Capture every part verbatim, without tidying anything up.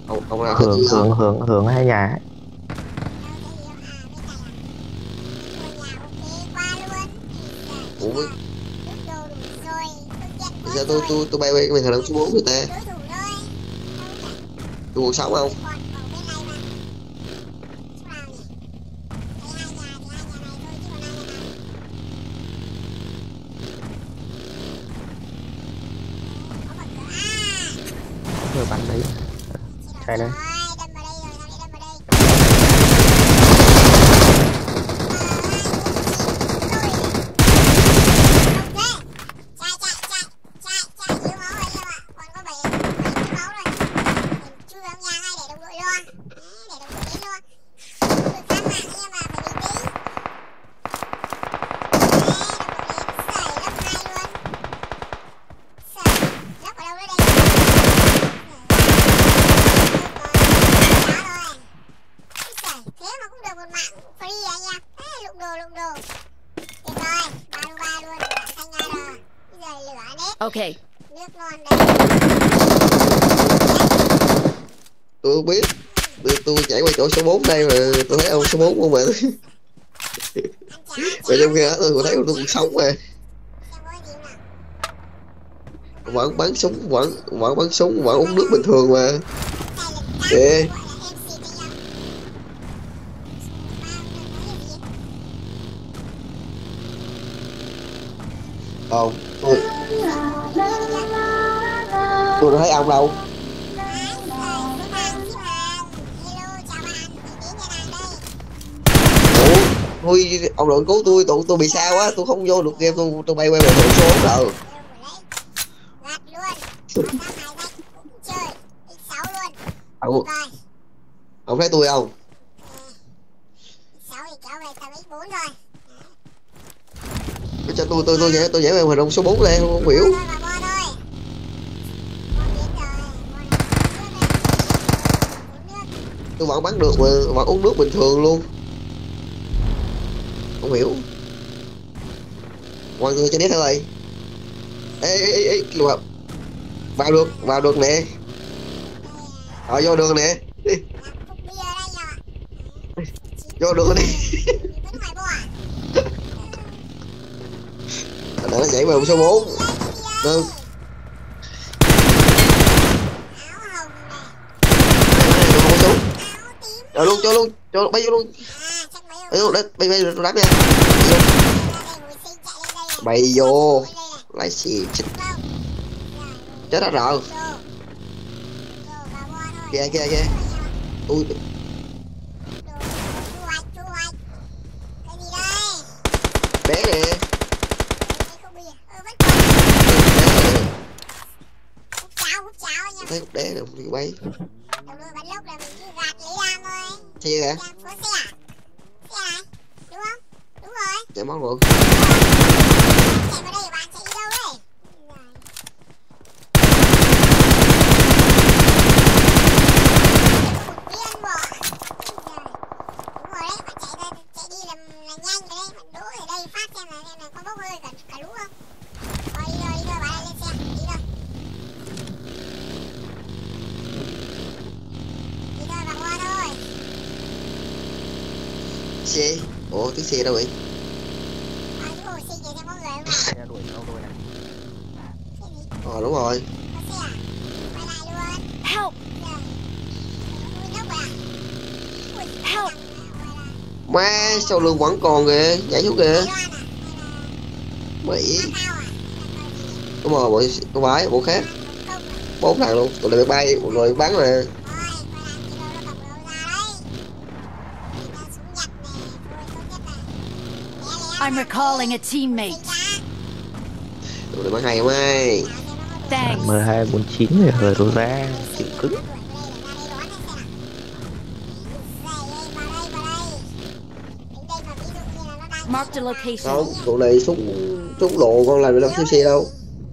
ông ông nào thấy Hướng tôi hướng không? hướng hướng hai nhà ấy. Ủa bây giờ tôi tôi tôi bay bay về thằng số bốn người ta, tôi còn sống không? Vừa bắn đấy. Chạy đây. Okay. Tôi không biết, tôi, tôi chạy qua chỗ số bốn đây mà tôi thấy ông số bốn không mà. Vậy trong khi đó tôi thấy tôi còn sống mà. Vẫn bắn súng, vẫn vẫn bắn súng, vẫn uống nước bình thường mà. Kìa. Không, tôi tôi đâu thấy ông đâu. Ủa, thôi ông đừng cứu tôi, tụi tôi bị sao á, tôi không vô được game, tôi tôi bay quay về thành số rồi. Ông, ông thấy tôi không? Cho tôi tôi tôi nhảy tôi nhảy về hoạt động số bốn lên không, không hiểu. Tôi vẫn bắn được mà vẫn uống nước bình thường luôn, không hiểu. Mọi người cho biết thôi. Ê ê ê ê vào, vào được vào được nè, ờ vô đường nè, đi vô đường đi. Nó nhảy vào số bốn được. Rồi luôn cho luôn cho bay vô luôn, bay vô đất bay bay được đánh nha, bay vô lại xì chết chết đã rồi. Kìa kìa kìa tôi bé nè, thấy cục đé nè bị bay xe kìa, chạy món luôn. Xe, ủa cái xe đâu vậy? Xe đuổi theo tôi này. Ờ đúng rồi. Help! Help! Má sau lưng vẫn còn kìa, nhảy xuống kìa. Mỹ. Đúng rồi, bộ không phải, bộ khác. Bốn thằng luôn, tụi này bị bay, một người bắn mà. I'm recalling a teammate. Tụi này bắn hay không ai? Thanks. M hai bốn chín thì hời tôi ra chịu cứng. Mark the location. Không, tụi này súng súng lộ con làm được đâu xê xê đâu.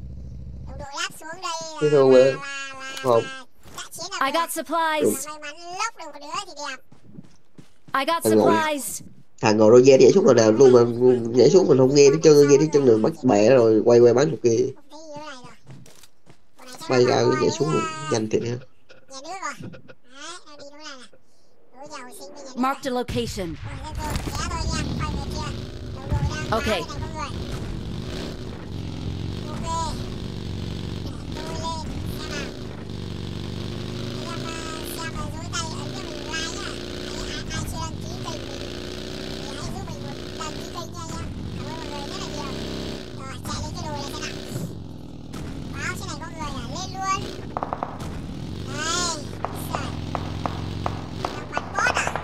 Thế thôi mà. Không. I got supplies. I got Thằng ngồi, supplies. thằng ngồi đôi dê nhảy xuống rồi nào luôn mà nhảy xuống mình không nghe tiếng chân, nghe tiếng chân rồi bắt bẻ rồi quay quay bắn một kia. Bay ra nhảy xuống luôn, nhanh thiệt ha. nhà nước rồi. Đấy, nó đi đúng này nè. Đổ dầu sinh bên nhà nước. Marked a location. Ôi, thế thôi, kéo thôi nha, quay về kia. Đầu đội đang Ok. báo bên này có người. Ok. Để tôi lên, xem nào. Em, ờ, xem là dối tay ấn cho mình like nhá. Đấy, ai, ai chưa đăng ký kênh mình thì hãy giúp mình một đăng ký kênh nha nha. Cảm ơn mọi người rất là nhiều. Rồi, chạy lên cái đồi này xem nào. Báo trên này có người à, lên luôn. Đây, trời. Đang bắn bot à?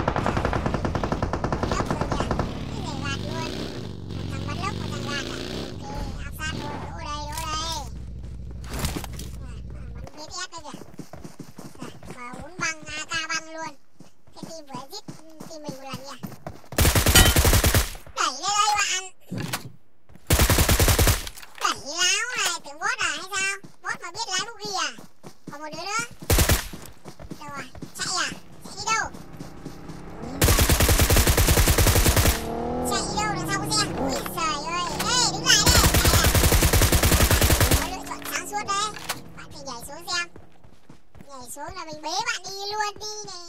Lốc rồi kìa, cái này gạt luôn. Một thằng bắn lốc, một thằng gạt à? Ok, áp sát luôn, đỗ đây, đỗ đây. Rồi, à, bắn vê ét đây kìa. Rồi, và bốn băng, a ca băng luôn. Cái team vừa giết team mình một lần nha. Đẩy lên đây bạn. Đẩy láo này, tưởng bot à hay sao? Bot mà biết lái buggy à? Còn một đứa nữa. Đâu rồi? Chạy à? Chạy đi đâu? Chạy đi đâu đằng sau cái xe? Ui trời ơi. Ê, đứng lại đây. Có lựa chọn sáng suốt đấy. Bạn phải nhảy xuống xem. Nhảy xuống là mình bế bạn đi luôn đi này.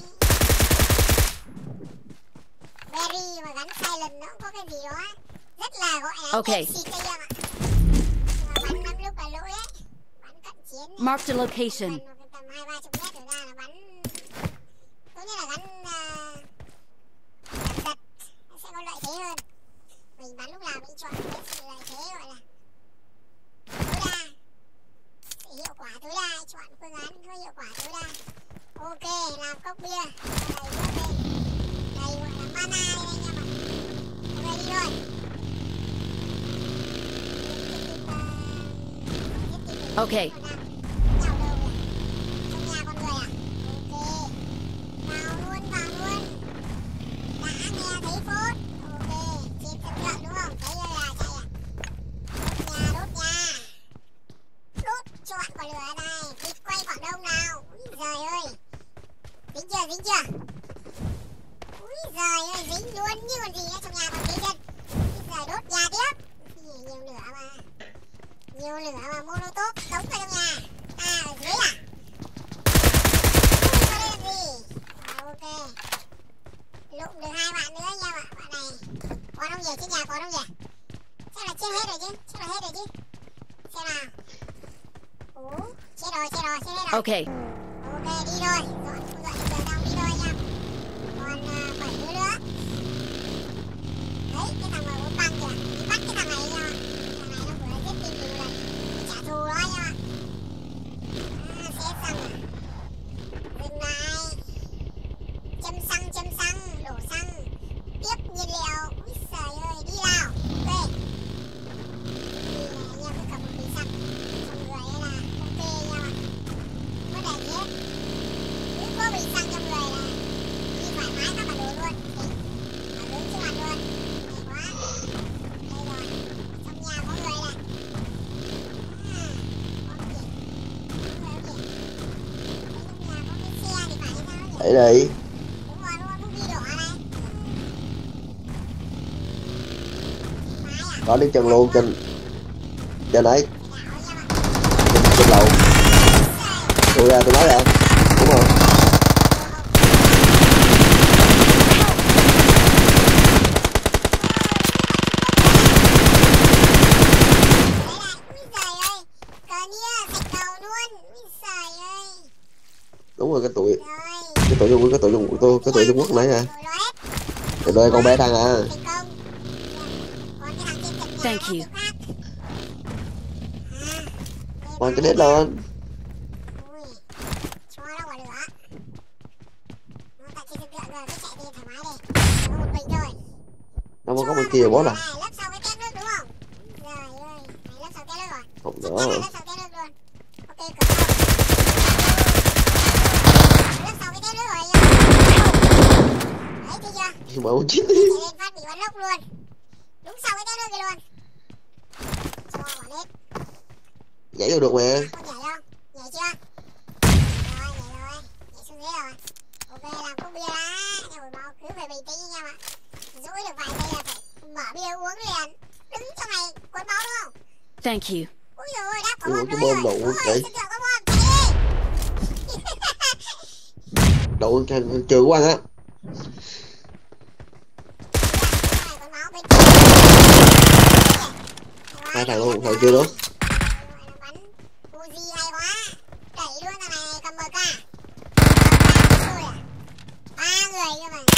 Berry mà gắn silent nó cũng có cái gì đó rất là gọi là Ok. xịt đây em ạ. Bắn lắm lúc là lỗi đấy. Bắn cận chiến này. Marked a location. Gần tầm hai ba chục mét trở ra là bắn tốt nhất là gắn uh, giật nó sẽ có lợi thế hơn. Mình bắn lúc nào mình chọn cái sự lợi thế gọi là tối đa, sự hiệu quả tối đa, chọn phương án có hiệu quả tối đa. Ok, làm cốc bia đầy nước lên, đầy gọi là mana đây anh em ạ. Ok đi thôi. Ok. Nhào đầu kìa. Trong nhà con người à? Ok. Vào luôn, vào luôn. Đã nghe thấy phốt. Ok. Trên sân thượng đúng không? Thấy rồi là chạy à? Đốt nhà, đốt nhà. Đốt cho bạn quả lửa này. Vịt quay quả đông nào. Úi giời ơi. Dính chưa, dính chưa? Úi giời ơi, dính luôn như còn gì nữa. Trong nhà còn thấy chân. Úi giời, đốt nhà tiếp. Nhiều lửa mà. Nhiều lửa mà monotop đóng vào trong nhà. À, ở dưới à? Ui, vào đây làm gì? À, ok. Lụm được hai bạn nữa nha bạn. Bạn này còn không về, trên nhà còn không về? Chắc là chết hết rồi chứ. Chắc là hết rồi chứ. Xem nào. Ủa, chết rồi, chết rồi, chết hết rồi. Ok. Ok, đi thôi. Dọn, dọn đường đông đi thôi nha. Còn uh, bảy đứa nữa. Đấy, cái thằng mà bốn băng kìa. Đi bắt cái thằng này nha. Thằng này nó vừa giết team mình một lần. Trả thù nó nha. À, xếp xăng à. Dừng lại. Châm xăng, châm xăng, đổ xăng. Tiếp nhiên liệu. Úi giời ơi, đi nào. Ok. Đi này, anh em cứ cầm một bình xăng. Trong người ấy là ok nha bạn. Có để gì hết. Cứ có bình xăng trong người là đi thoải mái các bản đồ luôn. Đấy. Ở hướng trước mặt luôn. Hay quá. Đây rồi. Trong nhà có người này. À, có kìa. Có người kìa. Đấy, trong nhà có cái xe thì phải hay sao nhỉ? Đấy đi. Đúng rồi, đúng rồi, bút ghi đỏ này. Phải à? Có đi chân luôn, trên trên ấy, Phải đảo nha bạn. trên, trên lầu. Tôi ra tôi nói ra. Đúng không? Đúng rồi, cái tuổi cái tuổi Trung cái tuổi Trung tôi cái tuổi Trung Quốc nãy à. Từ đây con bé thằng à. Thank you. Còn cái đít lên. Cho nó quả lửa. Nó tại trên thực tượng rồi, cứ chạy đi thoải mái đi. Nó một mình thôi. Nó có bên kia bó à. Lấp sau cái tét nước đúng không? Trời ơi, mày lấp sau tét nước rồi. Không Chắc đó. chắn là lấp sau tét nước luôn. Ok, cửa sau. Lấp sau cái tét nước rồi nha. Đấy, thấy chưa? Nhưng mà không chết. Chạy lên phát bị bắn lốc luôn. Đúng sau cái tét nước kia luôn. Cho quả nết. Nhảy vô được mà. Không nhảy không? Nhảy chưa? Rồi, nhảy rồi. Nhảy xuống dưới rồi. Ok, làm cốc bia đã. Em hồi báo cứ phải bình tĩnh nha bạn. Dỗi được vài giây là phải mở bia uống liền. Đứng trong này quấn máu đúng không? Thank you. Ui dồi ôi, đáp có Ui, bom cái rồi. bom đủ Ui, đấy. sân thượng có bom, chạy đi. đậu trừ của anh á. Còn máu bên Hai thằng luôn, thằng chưa nữa. bắn Uzi hay quá, đẩy luôn thằng này cầm em ca. Ba người cơ mà.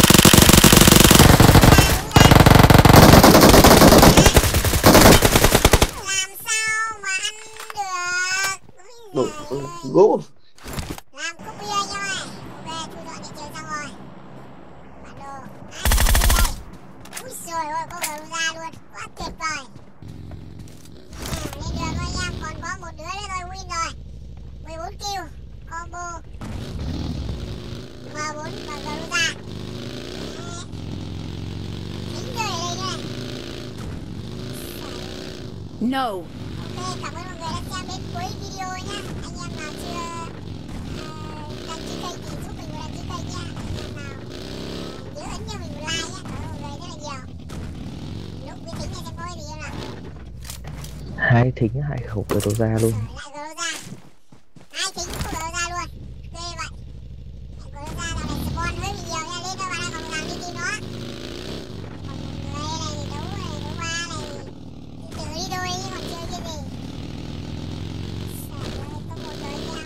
Làm sao mà ăn được? Đủ gỗ. Làm copy cho mày. Ok, thu dọn hiện trường xong rồi. Bản đồ. Đấy, ui xồi ôi, có gấu ra luôn. Quá tuyệt vời. À, lên đường thôi anh em, còn có một đứa nữa thôi win rồi. mười bốn kill, combo M bốn và gấu ra. Tính người ở đây nữa này. No. Ok, cảm ơn mọi người đã xem đến cuối video nhé. Anh em nào chưa ờ, đăng ký kênh thì giúp mình một đăng ký kênh nhé. Anh em nào ờ, nhớ ấn cho mình một like nhé. Cảm ơn mọi người rất là nhiều. Lúc với tính này xem có gì không nào. Hai thính hai khẩu của tôi ra luôn. Lại gỡ ra. Hai tính của gỡ ra luôn. Ok vậy. Gỡ ra là này spawn hơi bị nhiều nha. Lên cho bạn em còn làm đi tìm nó. Còn một người này thì đấu này, đấu ba này. Tự đi đôi chứ còn chơi cái gì. Trời ơi, top một rồi nha.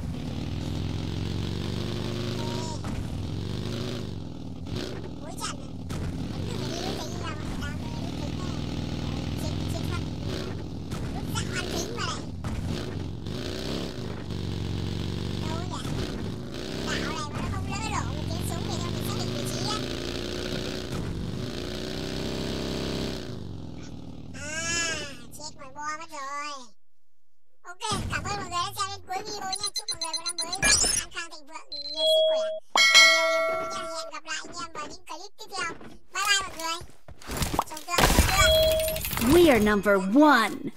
Cuối trận này. Vẫn cứ phải đi đối tính ra mà. Đám đối tính này. Chiến, chiến thuật. Lúc dạng ăn tính mà này. Đâu nhỉ? Đảo này mà nó không lỡ đổ một tiếng súng để cho mình xác định vị trí á. À, chết ngoài bo mất rồi. Ok, cảm ơn mọi người đã xem đến cuối video nhé. Chúc mọi người một năm mới an khang thịnh vượng, nhiều sức khỏe và nhiều niềm vui nha. Hẹn gặp lại anh em vào những clip tiếp theo. Bye bye mọi người. Trông tương, trông tương. We are number one.